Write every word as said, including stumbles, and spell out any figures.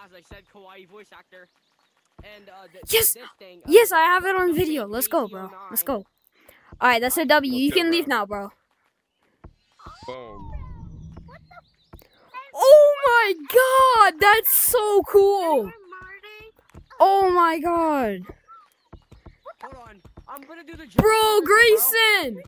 as I said, kawaii voice actor. And uh, th Yes, this thing, uh, yes, I have it on video. Let's go, bro. Let's go. All right, that's a W. You Okay, can bro. leave now, bro. Boom. Oh my god, that's so cool. Oh my god. Hold on, I'm gonna do the Bro, Grayson.